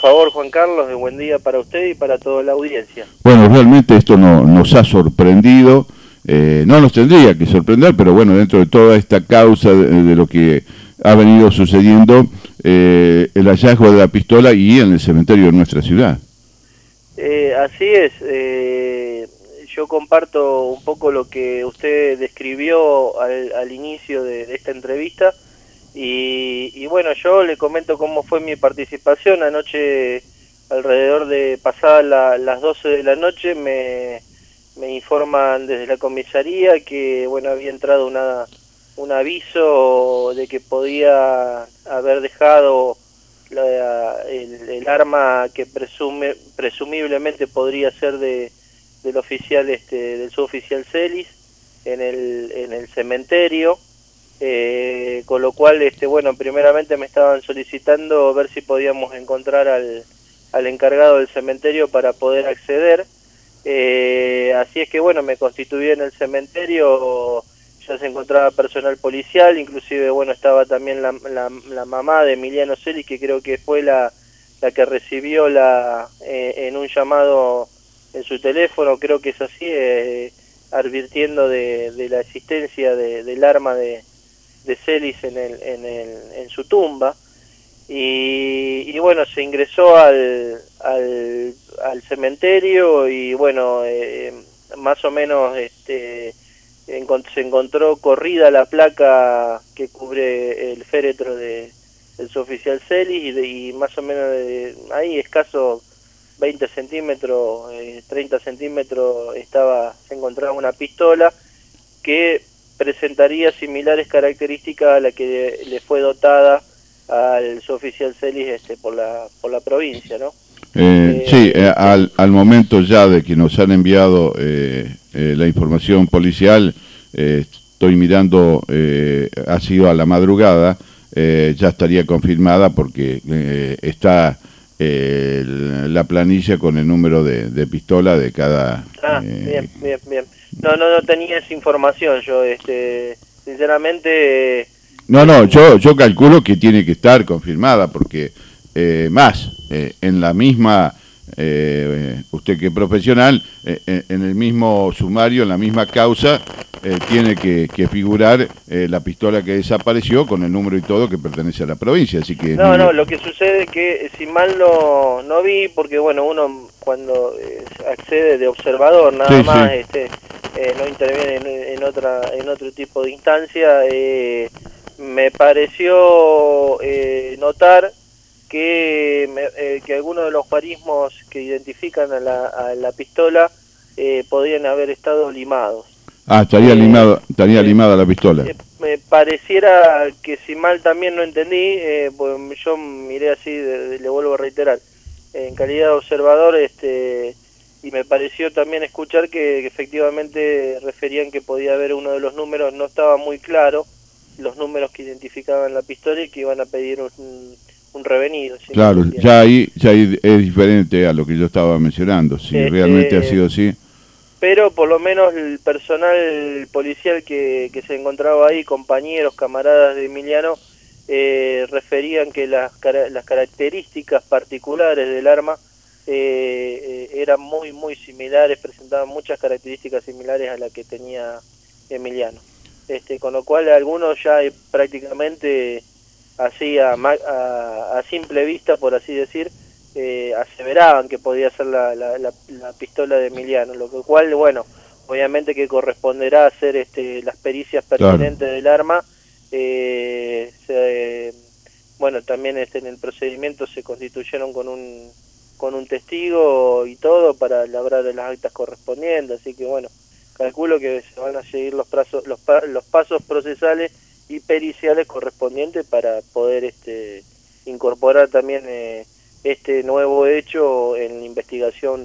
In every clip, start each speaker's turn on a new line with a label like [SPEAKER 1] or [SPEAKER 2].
[SPEAKER 1] favor, Juan Carlos, de buen día para usted y para toda la audiencia.
[SPEAKER 2] Bueno, realmente esto nos ha sorprendido, no nos tendría que sorprender, pero bueno, dentro de toda esta causa de lo que ha venido sucediendo, el hallazgo de la pistola y en el cementerio de nuestra ciudad.
[SPEAKER 1] Así es, yo comparto un poco lo que usted describió al inicio de esta entrevista y bueno, yo le comento cómo fue mi participación. Anoche, alrededor de pasadas las 12 de la noche, me informan desde la comisaría que bueno, había entrado un aviso de que podía haber dejado el arma que presumiblemente podría ser del oficial del suboficial Celis en el cementerio, con lo cual bueno, primeramente me estaban solicitando ver si podíamos encontrar al encargado del cementerio para poder acceder. Así es que bueno, me constituí en el cementerio. Ya se encontraba personal policial, inclusive bueno, estaba también la mamá de Emiliano Celis, que creo que fue la que recibió en un llamado en su teléfono, creo que es así, advirtiendo de la existencia del arma de Celis en su tumba. Y bueno, se ingresó al cementerio y bueno, más o menos se encontró corrida la placa que cubre el féretro del suboficial Celis y más o menos ahí escaso 20 centímetros, 30 centímetros se encontraba una pistola que presentaría similares características a la que le fue dotada al suboficial Celis por la provincia, ¿no?
[SPEAKER 2] Sí, al momento ya de que nos han enviado la información policial, estoy mirando, ha sido a la madrugada, ya estaría confirmada porque está la planilla con el número de pistola de cada...
[SPEAKER 1] Bien. No tenía esa información yo, sinceramente...
[SPEAKER 2] Yo calculo que tiene que estar confirmada porque en la misma, usted que es profesional, en el mismo sumario, en la misma causa, tiene que figurar la pistola que desapareció con el número y todo que pertenece a la provincia, así que...
[SPEAKER 1] No, lo que sucede es que si mal no vi, porque bueno, uno cuando accede de observador nada más, no interviene en otro tipo de instancia, me pareció notar que algunos de los guarismos que identifican a la pistola podían haber estado limados.
[SPEAKER 2] Estaría limada la pistola.
[SPEAKER 1] Me pareciera que si mal también no entendí, pues yo miré así, le vuelvo a reiterar, en calidad de observador, y me pareció también escuchar que efectivamente referían que podía haber uno de los números, no estaba muy claro, los números que identificaban la pistola y que iban a pedir un revenido.
[SPEAKER 2] Claro, ya ahí es diferente a lo que yo estaba mencionando, si realmente ha sido así.
[SPEAKER 1] Pero por lo menos el personal policial que se encontraba ahí, compañeros, camaradas de Emiliano, referían que las características particulares del arma eran muy similares, presentaban muchas características similares a la que tenía Emiliano. Con lo cual algunos ya prácticamente así a simple vista, por así decir, aseveraban que podía ser la pistola de Emiliano, lo cual, bueno, obviamente que corresponderá hacer las pericias pertinentes del arma. Bueno, también en el procedimiento se constituyeron con un testigo y todo para labrar las actas correspondientes, así que bueno, calculo que se van a seguir los pasos procesales y periciales correspondientes para poder incorporar también este nuevo hecho en la investigación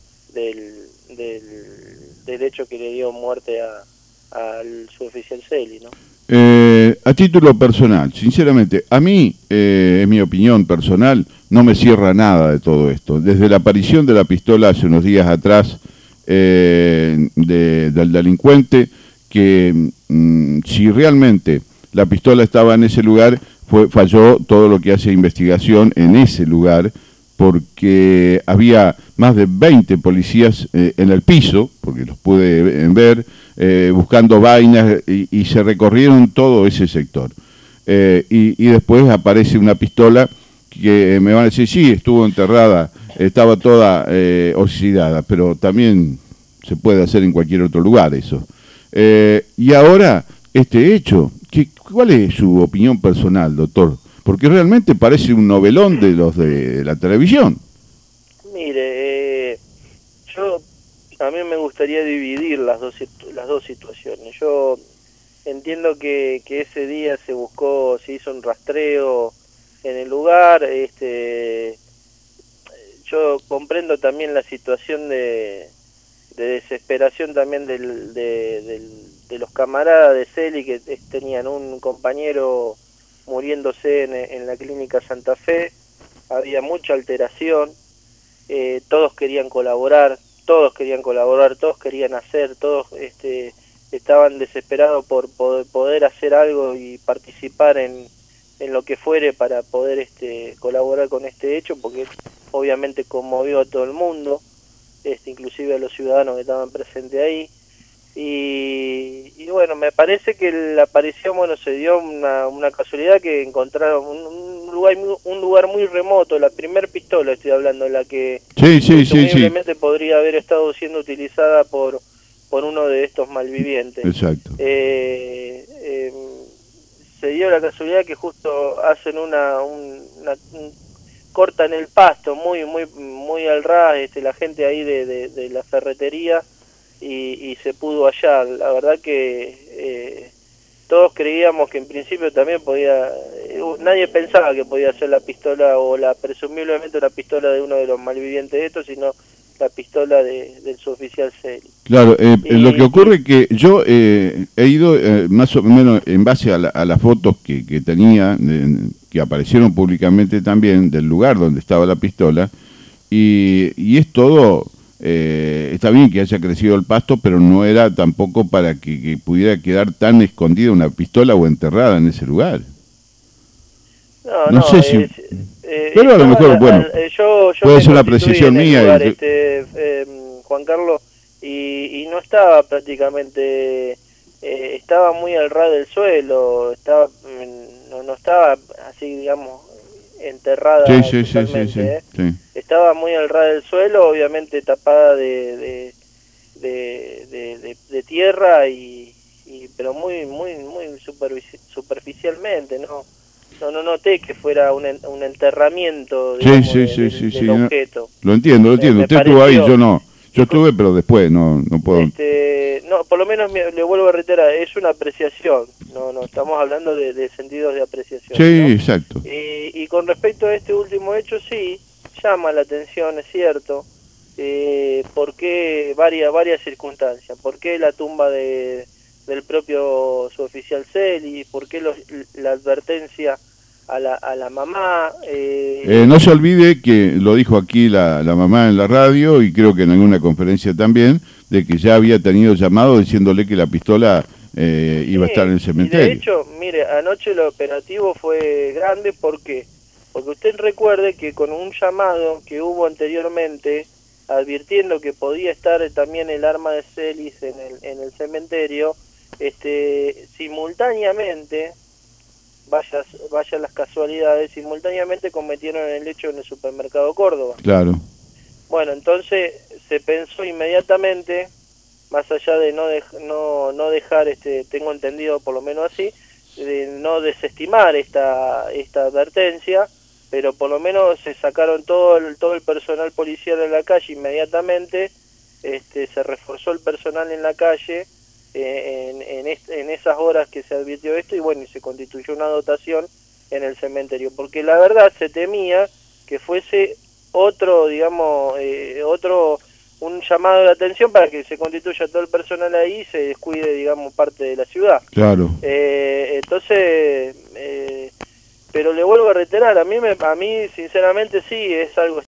[SPEAKER 1] del hecho que le dio muerte al suboficial Celis, ¿no?
[SPEAKER 2] A título personal, sinceramente, a mí, es mi opinión personal, no me cierra nada de todo esto. Desde la aparición de la pistola hace unos días atrás del delincuente, que si realmente la pistola estaba en ese lugar, falló todo lo que hace investigación en ese lugar, porque había más de 20 policías en el piso, porque los pude ver, buscando vainas y se recorrieron todo ese sector. Y después aparece una pistola que me van a decir, sí, estuvo enterrada, estaba toda oxidada, pero también se puede hacer en cualquier otro lugar eso. Y ahora, este hecho, ¿cuál es su opinión personal, doctor? Porque realmente parece un novelón de los de la televisión.
[SPEAKER 1] Mire, a mí me gustaría dividir las dos situaciones. Yo entiendo que ese día se hizo un rastreo en el lugar. Yo comprendo también la situación de desesperación también de los camaradas de Celi, que tenían un compañero muriéndose en la clínica Santa Fe. Había mucha alteración, todos querían colaborar, todos querían hacer, todos estaban desesperados por poder hacer algo y participar en lo que fuere para poder colaborar con este hecho, porque obviamente conmovió a todo el mundo, inclusive a los ciudadanos que estaban presentes ahí. Y bueno, me parece que la aparición, bueno, se dio una casualidad, que encontraron un lugar muy remoto. La primer pistola, estoy hablando, la que presumiblemente podría haber estado siendo utilizada por uno de estos malvivientes.
[SPEAKER 2] Exacto.
[SPEAKER 1] Se dio la casualidad que justo hacen cortan el pasto muy al ras, la gente ahí de la ferretería, y se pudo hallar. La verdad que todos creíamos que en principio también nadie pensaba que podía ser la pistola, o presumiblemente una pistola de uno de los malvivientes de estos, sino la pistola del suboficial Celi.
[SPEAKER 2] Claro, lo que ocurre es que yo he ido más o menos en base a las fotos que tenía, que aparecieron públicamente también, del lugar donde estaba la pistola, y es todo, está bien que haya crecido el pasto, pero no era tampoco para que pudiera quedar tan escondida una pistola o enterrada en ese lugar. No sé si... pero a lo mejor, bueno, puede ser una apreciación mía.
[SPEAKER 1] Lugar, Juan Carlos, y no estaba prácticamente, estaba muy al ras del suelo, no estaba así, digamos, enterrada totalmente.
[SPEAKER 2] Sí.
[SPEAKER 1] Estaba muy al ras del suelo, obviamente tapada de tierra, pero muy superficialmente, no noté que fuera un enterramiento, digamos, del objeto.
[SPEAKER 2] Lo entiendo. Usted estuvo ahí, yo no. Yo estuve, pero después no puedo...
[SPEAKER 1] no, por lo menos le vuelvo a reiterar, es una apreciación, no estamos hablando de sentidos de apreciación.
[SPEAKER 2] Sí,
[SPEAKER 1] ¿no?
[SPEAKER 2] Exacto.
[SPEAKER 1] Y con respecto a este último hecho, sí, llama la atención, es cierto, ¿por qué varias circunstancias? ¿Por qué la tumba del propio suboficial Celi? ¿Por qué la advertencia a la mamá?
[SPEAKER 2] No se olvide que lo dijo aquí la mamá en la radio, y creo que en alguna conferencia también, de que ya había tenido llamado diciéndole que la pistola iba a estar en el cementerio.
[SPEAKER 1] De hecho, mire, anoche el operativo fue grande. ¿Por qué? Porque usted recuerde que con un llamado que hubo anteriormente, advirtiendo que podía estar también el arma de Celis en el cementerio, simultáneamente, vaya las casualidades, simultáneamente cometieron el hecho en el supermercado Córdoba.
[SPEAKER 2] Claro.
[SPEAKER 1] Bueno, entonces se pensó inmediatamente, más allá de no dejar, tengo entendido por lo menos así, de no desestimar esta advertencia, pero por lo menos se sacaron todo el personal policial en la calle inmediatamente, se reforzó el personal en la calle, en esas horas que se advirtió esto, y bueno, y se constituyó una dotación en el cementerio, porque la verdad se temía que fuese otro, digamos, un llamado de atención para que se constituya todo el personal ahí y se descuide, digamos, parte de la ciudad.
[SPEAKER 2] Claro.
[SPEAKER 1] Entonces, pero le vuelvo a reiterar, a mí sinceramente sí es algo